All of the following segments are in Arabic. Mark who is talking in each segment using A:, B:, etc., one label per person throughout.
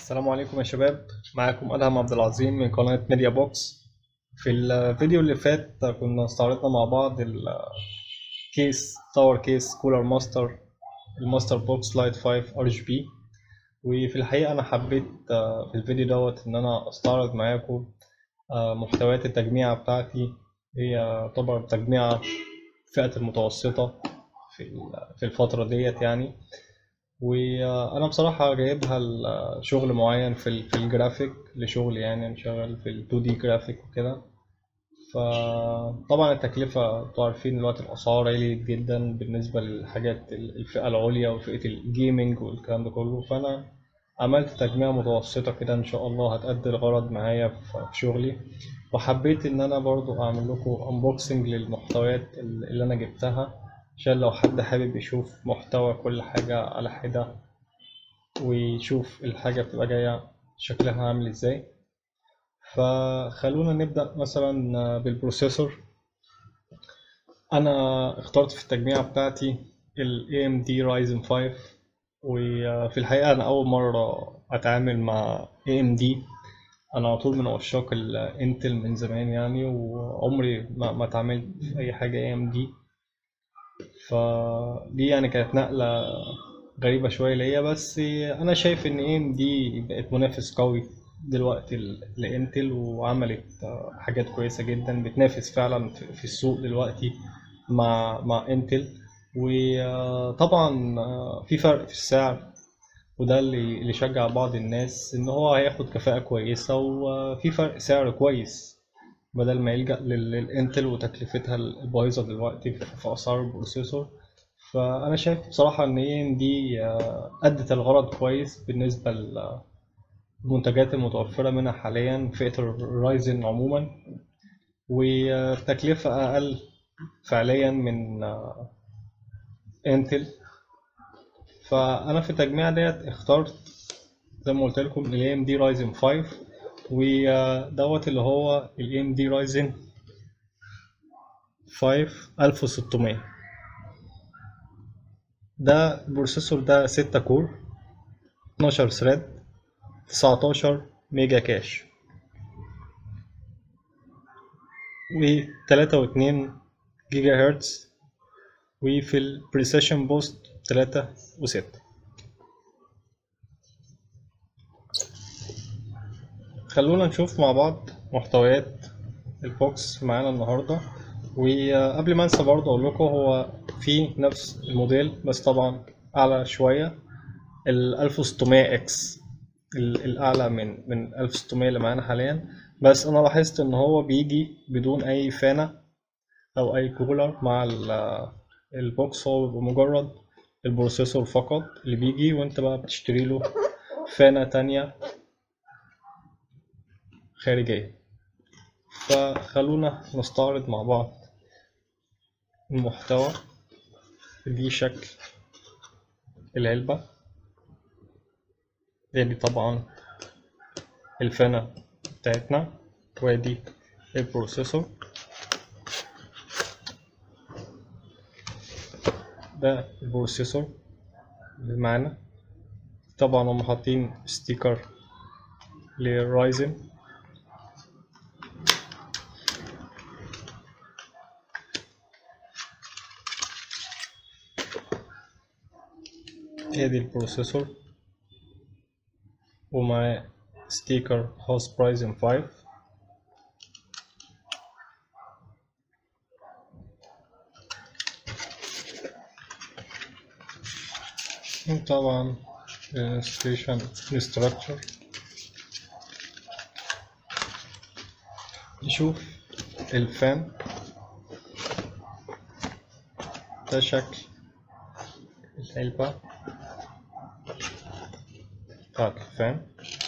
A: السلام عليكم يا شباب. معاكم أدهم عبد العظيم من قناة ميديا بوكس. في الفيديو اللي فات كنا استعرضنا مع بعض الكيس تاور كيس كولر ماستر الماستر بوكس لايت 5 ار جي بي. وفي الحقيقة أنا حبيت في الفيديو دوت إن أنا أستعرض معاكم محتويات التجميعة بتاعتي. هي طبعا تجميعة فئة المتوسطة في الفترة ديت يعني. وانا بصراحه جايبها لشغل معين في الجرافيك لشغل، يعني انا شغال في ال 2 دي جرافيك وكده. فطبعا التكلفه انتوا عارفين دلوقتي الاسعار عليت جدا بالنسبه للحاجات الفئه العليا وفئه الجيمنج والكلام ده كله. فانا عملت تجميع متوسطه كده ان شاء الله هتأدي الغرض معايا في شغلي. وحبيت ان انا برضو اعمل لكم انبوكسنج للمحتويات اللي انا جبتها، عشان لو حد حابب يشوف محتوى كل حاجة على حدة ويشوف الحاجة بتبقى جاية شكلها عامل ازاي. فخلونا نبدأ مثلا بالبروسيسور. أنا اخترت في التجميعة بتاعتي ال AMD Ryzen 5. وفي الحقيقة أنا أول مرة أتعامل مع AMD. أنا على طول من عشاق الانتل من زمان يعني، وعمري ما اتعاملت في أي حاجة AMD. فدي يعني كانت نقلة غريبة شوية ليا، بس أنا شايف إن AMD دي بقت منافس قوي دلوقتي لإنتل، وعملت حاجات كويسة جدا بتنافس فعلا في السوق دلوقتي مع إنتل. وطبعا في فرق في السعر، وده اللي شجع بعض الناس إن هو هياخد كفاءة كويسة، وفي فرق سعر كويس بدل ما يلجأ للإنتل وتكلفتها البايظة دلوقتي في أسعار البروسيسور. فأنا شايف بصراحة إن AMD أدت الغرض كويس بالنسبة للمنتجات المتوفرة منها حاليا فئة الرايزن عموما، وتكلفة أقل فعليا من انتل. فأنا في التجميع ديت اخترت زي ما قلت لكم ال AMD Ryzen 5، ودوت اللي هو ال AMD Ryzen 5 1600. ده البروسيسور ده 6 كور، 12 ثريد، 19 ميجا كاش، و3.2 جيجا هرتز، وفي البريسيشن بوست 3 و6. خلونا نشوف مع بعض محتويات البوكس معانا النهارده. وقبل ما انسى برضه اقول لكم هو في نفس الموديل بس طبعا اعلى شويه، ال 1600 اكس، الاعلى من 1600 اللي معانا حاليا. بس انا لاحظت ان هو بيجي بدون اي فانة او اي كولر مع البوكس. هو بيبقى مجرد البروسيسور فقط اللي بيجي، وانت بقى بتشتري له فانة تانية خارجية. فخلونا نستعرض مع بعض المحتوى. دي شكل العلبة، دي طبعا الفانة بتاعتنا، وادي البروسيسور. ده البروسيسور اللي معانا. طبعا هم حاطين ستيكر للرايزن. ادي البروسيسور ومع ستيكر خاص برايزن 5. وطبعا الانستليشن انستراكتور. نشوف الفان. ده شكل العلبة بتاعت الفان.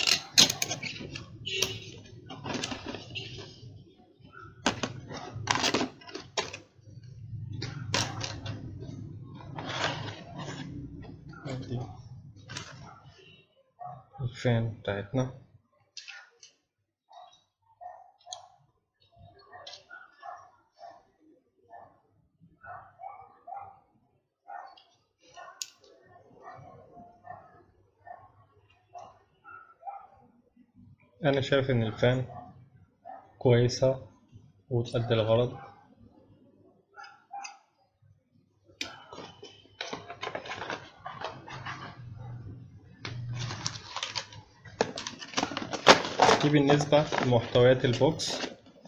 A: ادي الفان بتاعتنا. انا شايف ان الفان كويسة وتأدي الغرض. دي بالنسبة لمحتويات البوكس.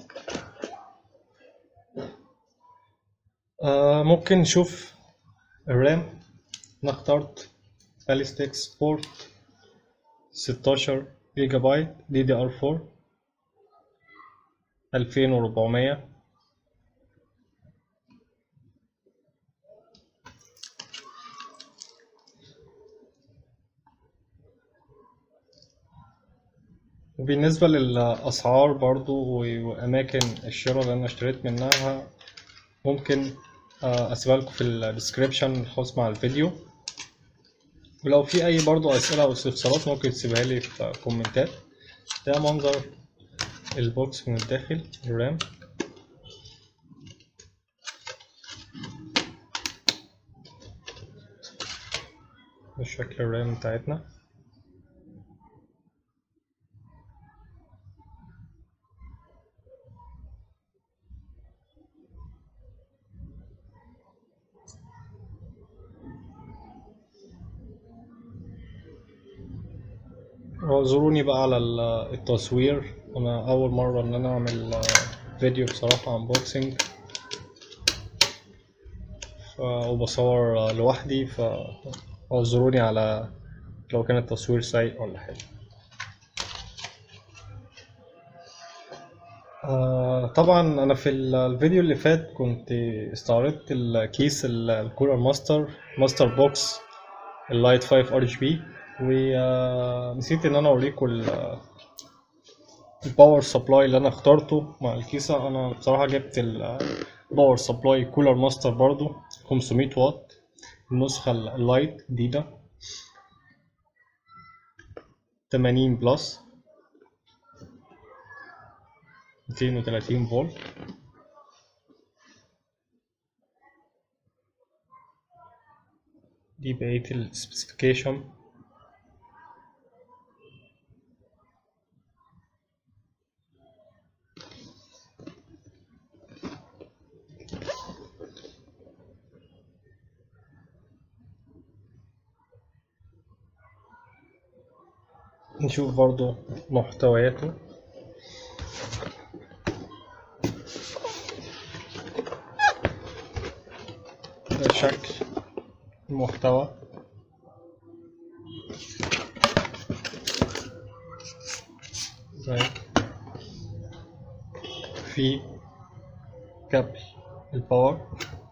A: ممكن نشوف الرام. انا اخترت باليستيك سبورت 16 جيجا بايت DDR4 2400. وبالنسبة للأسعار برضو وأماكن الشراء اللي أنا اشتريت منها ممكن أسيبها لكم في الديسكريبشن الخاص مع الفيديو. ولو في أي برضو أسئلة أو استفسارات ممكن تسيبها لي في كومنتات. ده منظر البوكس من الداخل الرام. ده شكل الرام بتاعتنا. اعذروني بقى على التصوير، انا اول مرة ان انا اعمل فيديو بصراحة انبوكسنج وبصور لوحدي، فاعذروني على لو كان التصوير سيء ولا حاجة. طبعا انا في الفيديو اللي فات كنت استعرضت الكيس الكولر ماستر بوكس اللايت 5 RGB، ونسيت ان انا اوريكم الباور سبلاي اللي انا اخترته مع الكيسة. انا بصراحة جبت الباور سبلاي كولر ماستر برضو 500 واط، النسخة اللايت جديدة 80 بلس 230 فولت. دي بقية السبيسيفيكيشن. نشوف برضو محتوياته. ده شكل المحتوى. في كابل الباور،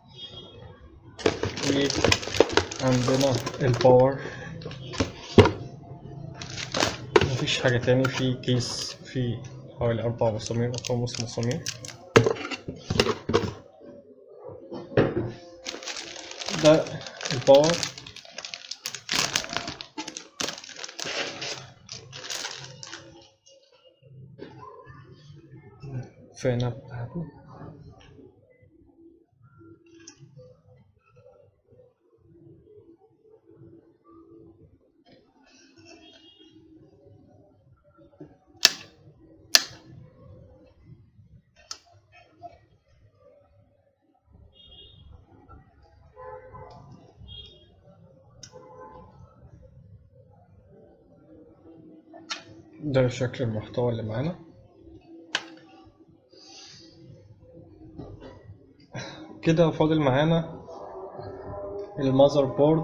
A: وعندنا الباور. مفيش حاجة تاني. في كيس فيه حوالي 4 مسامير أو 5 مسامير. ده الباور. الفانة بتاعته. ده شكل المحتوى اللي معانا. كده فاضل معانا المذر بورد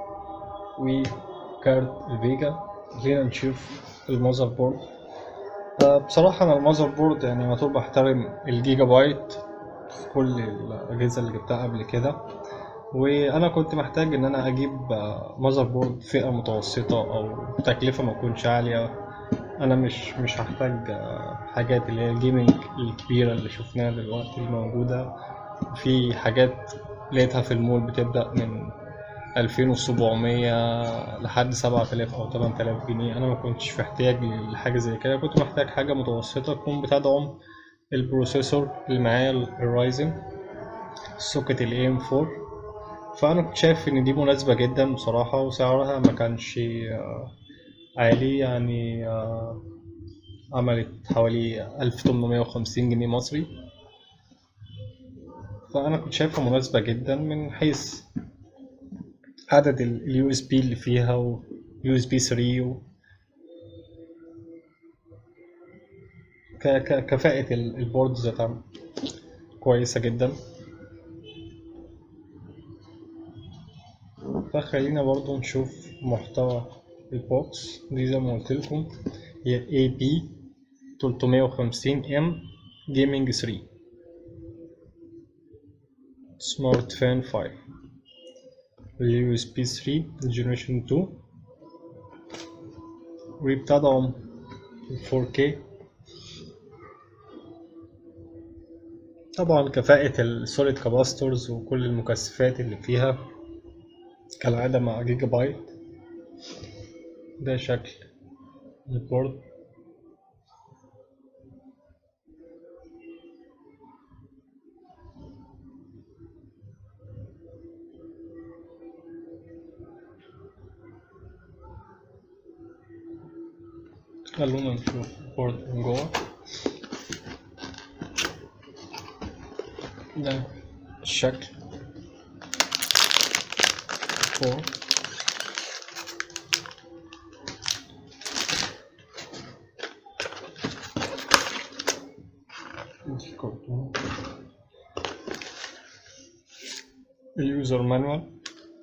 A: وكارت الفيجا. خلينا نشوف المذر بورد. بصراحة أنا المذر بورد يعني على طول بحترم الجيجا بايت في كل الأجهزة اللي جبتها قبل كده، وأنا كنت محتاج إن أنا أجيب مذر بورد فئة متوسطة أو تكلفة ما تكونش عالية. أنا مش هحتاج حاجات اللي هي الجيمنج الكبيرة اللي شفناها دلوقتي الموجودة. في حاجات لقيتها في المول بتبدأ من 2700 لحد 7000 أو 8000 جنيه. أنا ما كنتش محتاج لحاجة زي كده، كنت محتاج حاجة متوسطة تكون بتدعم البروسيسور اللي معايا الرايزن سوكت AM4. فأنا كنت شايف إن دي مناسبة جدا بصراحة، وسعرها ما كانش عالي يعني. عملت حوالي 1850 جنيه مصري. فأنا كنت شايفها مناسبة جدا من حيث عدد ال USB اللي فيها و USB 3 كفاءة البورد ذاتها كويسة جدا. فخلينا برضو نشوف محتوى البوكس دي. زي ما قلت لكم هي AB 350M Gaming 3 Smart Fan 5 USB 3 Generation 2 وبتدعم 4K. طبعا كفاءة السوليد كاباستورز وكل المكثفات اللي فيها كالعادة مع جيجا بايت. ده شكل البورد. خلونا نشوف البورد من جوه. ده الشكل فوق. اليوزر مانوال.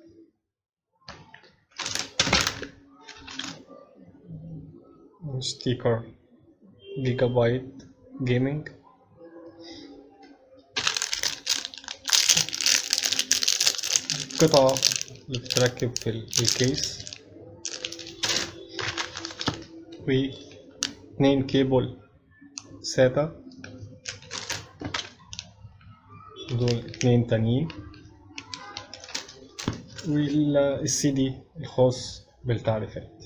A: ستيكر جيجا بايت جيمنج. قطعة اللي بتركب في الكيس، و2 كيبل ساتا، دول 2 تانيين، والسي دي الخاص بالتعريفات.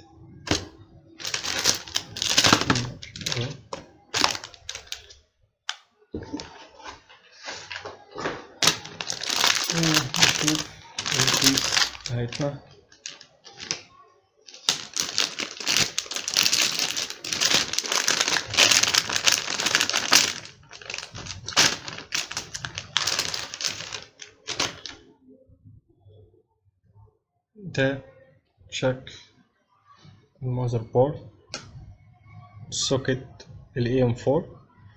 A: نشوف الكيس بتاعتنا. ده شكل المذر بورد، سوكت ال AM4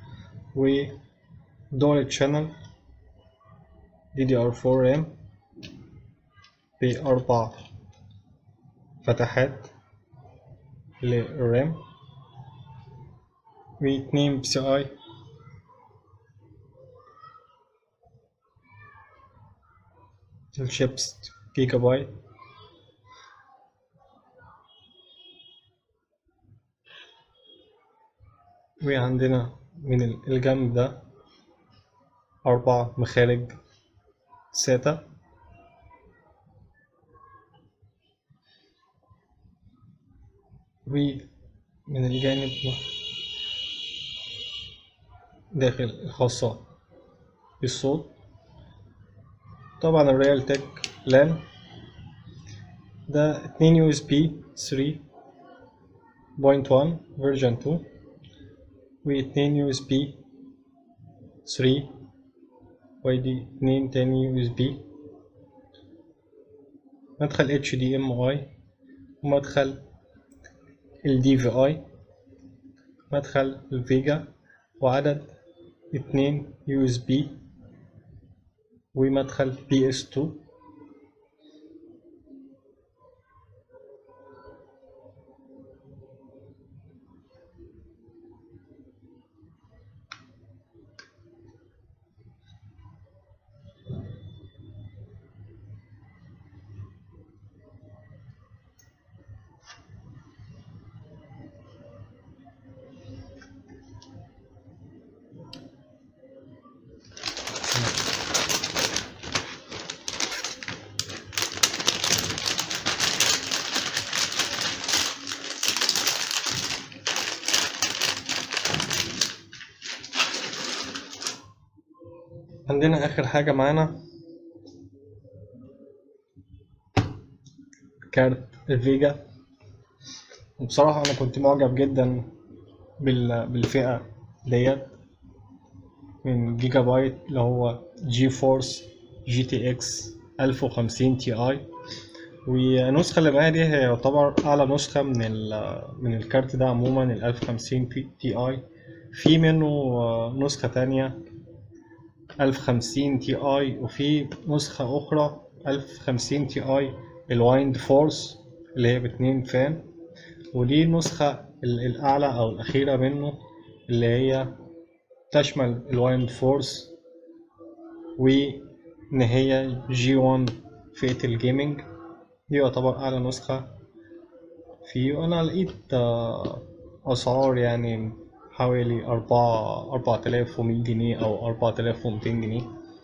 A: ودول تشانل DDR4 رام ب4 فتحات للرام، و2 PCI الشيبس جيجا بايت. وعندنا من الجنب ده 4 مخارج ساتا، ومن الجانب داخل الخاصة بالصوت. طبعا الريال تك لان ده 2 USB 3.1 version 2 و2 USB 3 ودي 2 تاني USB، مدخل HDMI ومدخل ال DVI، مدخل الفيجا، وعدد 2 USB ومدخل PS2. عندنا آخر حاجة معانا كارت الفيجا. وبصراحة أنا كنت معجب جدا بالفئة ديت من جيجا بايت، اللي هو جي فورس جي تي اكس 1050 تي اي. والنسخة اللي معايا دي هي يعتبر أعلى نسخة من الكارت ده عموما، ال 1050 تي اي. في منه نسخة تانية 1050 تي اي، وفي نسخة أخرى 1050 تي اي الوايند فورس اللي هي باتنين فان. ودي النسخة الأعلى أو الأخيرة منه، اللي هي تشمل الوايند فورس، وإن هي جي 1 فئة الجيمنج. دي يعتبر أعلى نسخة فيه. وأنا لقيت أسعار يعني حوالي 4100 جنيه أو 4200 جنيه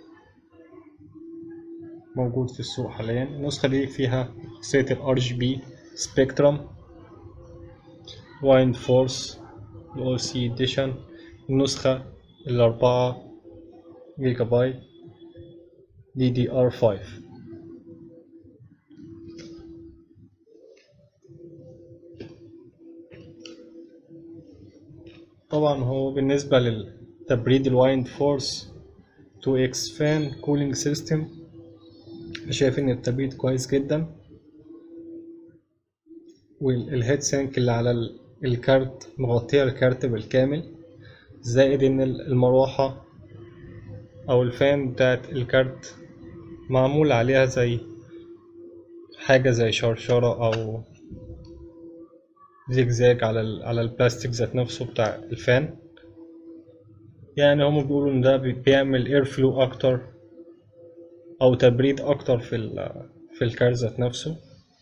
A: موجود في السوق حاليا. النسخة دي فيها خاصية ال RGB Spectrum Wind Force OC Edition. النسخة ال4 جيجا بايت DDR5. طبعا هو بالنسبة للتبريد الوايند فورس 2X فان كولينج سيستم، شايف ان التبريد كويس جدا. والهيد سينك اللي على الكارت مغطية الكارت بالكامل، زائد ان المروحة او الفان بتاعت الكارت معمول عليها زي حاجة زي شرشرة او زجزاج على البلاستيك ذات نفسه بتاع الفان. يعني هم بيقولوا ان ده بيعمل اير فلو اكتر او تبريد اكتر في الكارت ذات نفسه.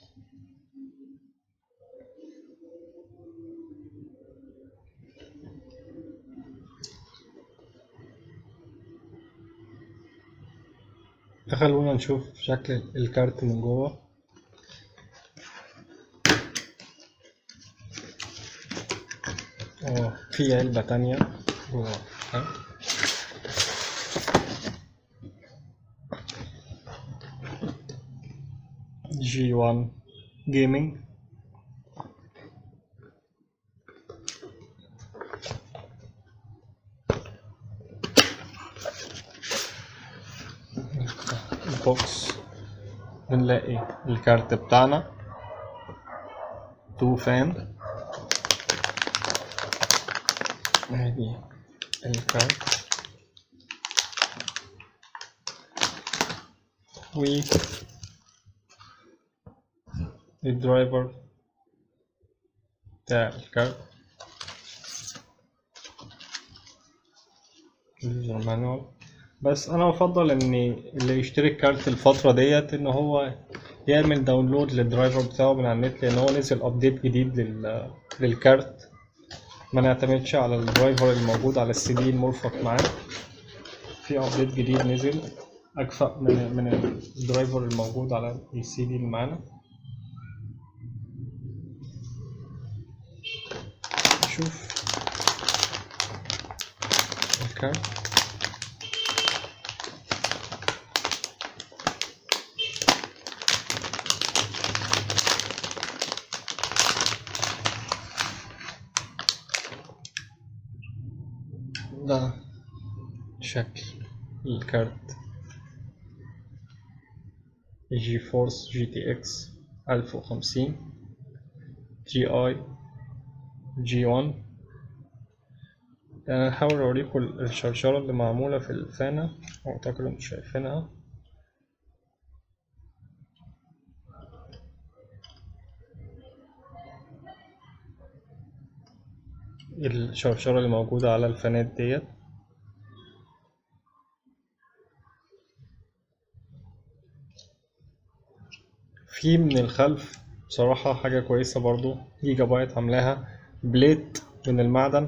A: خلونا نشوف شكل الكارت من جوه. في علبة تانية جوه. جي 1 جيمنج. البوكس بنلاقي الكارت بتاعنا 2 فان. ادي الكارت والدرايفر بتاع الكارت، اليوزر مانوال. بس انا بفضل ان اللي يشتري الكارت الفترة ديت ان هو يعمل داونلود للدرايفر بتاعه من على النت، لان هو نزل ابديت جديد للكارت. ما نعتمدش على الدرايفر الموجود على السي دي المرفق معاه. في ابديت جديد نزل اكفأ من الدرايفر الموجود على السي دي اللي معانا. نشوف الكارت. ده شكل الكارت جي فورس جي تي اكس 1050 تي اي جي 1. هحاول اوريكم الشرشرة اللي معمولة في الفانة، اعتقد انتوا شايفينها. الشرشرة اللي موجودة على الفانات ديت. في من الخلف بصراحة حاجة كويسة برضو، جيجا بايت عاملاها بليت من المعدن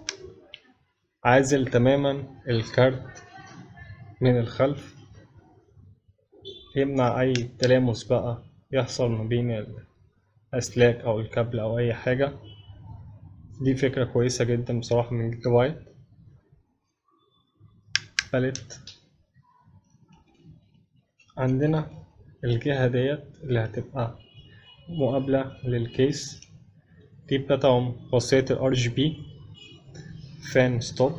A: عازل تماما الكارت من الخلف، يمنع أي تلامس بقى يحصل ما بين الأسلاك أو الكابل أو أي حاجة. دي فكرة كويسة جدا بصراحة من جيجا بايت. باليت عندنا الجهة ديت اللي هتبقى مقابلة للكيس، دي بتاعتهم خاصية ال RGB فان ستوب،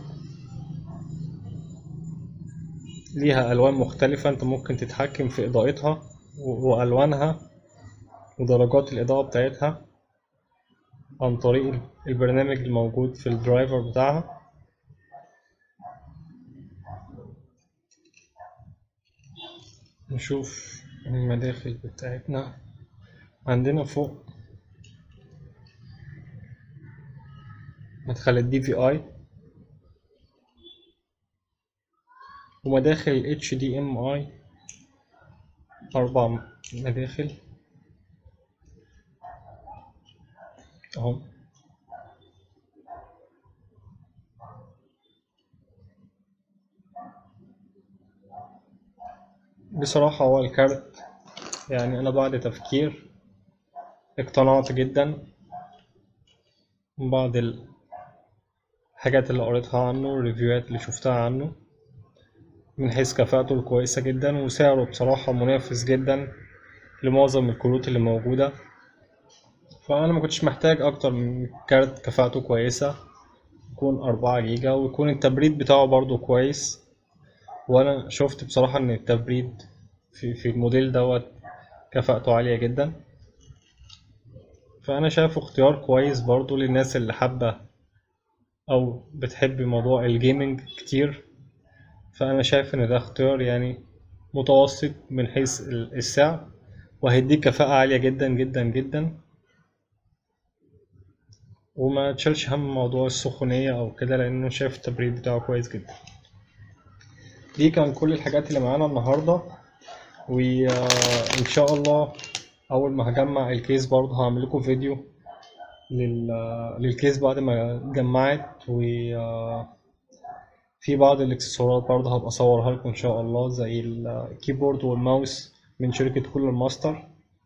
A: ليها ألوان مختلفة، أنت ممكن تتحكم في إضاءتها وألوانها ودرجات الإضاءة بتاعتها عن طريق البرنامج الموجود في الدرايفر بتاعها. نشوف المداخل بتاعتنا. عندنا فوق مدخل ال DVI ومداخل ال HDMI، 4 مداخل اهو. بصراحة هو الكارت يعني أنا بعد تفكير اقتنعت جدا من بعض الحاجات اللي قريتها عنه والريفيوهات اللي شفتها عنه، من حيث كفاءته الكويسة جدا وسعره بصراحة منافس جدا لمعظم الكروت اللي موجودة. فأنا مكنتش محتاج أكتر من كارت كفاءته كويسة، يكون 4 جيجا ويكون التبريد بتاعه برضو كويس. وأنا شفت بصراحة إن التبريد في الموديل دوت كفاءته عالية جدا، فأنا شايفه اختيار كويس برضو للناس اللي حابة أو بتحب موضوع الجيمنج كتير. فأنا شايف إن ده اختيار يعني متوسط من حيث السعر، وهيديك كفاءة عالية جدا جدا جدا، وما تشيلش هم موضوع السخونية أو كده لأنه شايف التبريد بتاعه كويس جدا. دي كان كل الحاجات اللي معانا النهاردة، وإن شاء الله أول ما هجمع الكيس برضه هعمل لكم فيديو للكيس بعد ما جمعت، وفي بعض الاكسسوارات برضه هبقى اصورها لكم ان شاء الله زي الكيبورد والماوس من شركة كولر ماستر،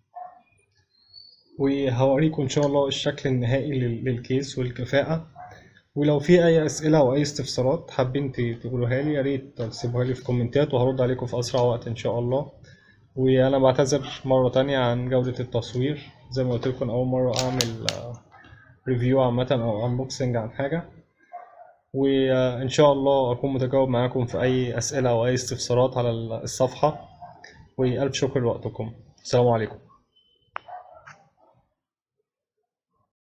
A: وهوريكم ان شاء الله الشكل النهائي للكيس والكفاءة. ولو في اي اسئلة او اي استفسارات حابين تقولوها لي يا ريت تسيبوها لي في كومنتات وهرد عليكم في اسرع وقت ان شاء الله. وانا بعتذر مرة تانية عن جودة التصوير، زي ما قلت لكم اول مرة اعمل ريفيو عامة او انبوكسنج عن حاجة، وإن شاء الله أكون متجاوب معاكم في أي أسئلة أو أي استفسارات على الصفحة. وألف شكر لوقتكم. السلام عليكم.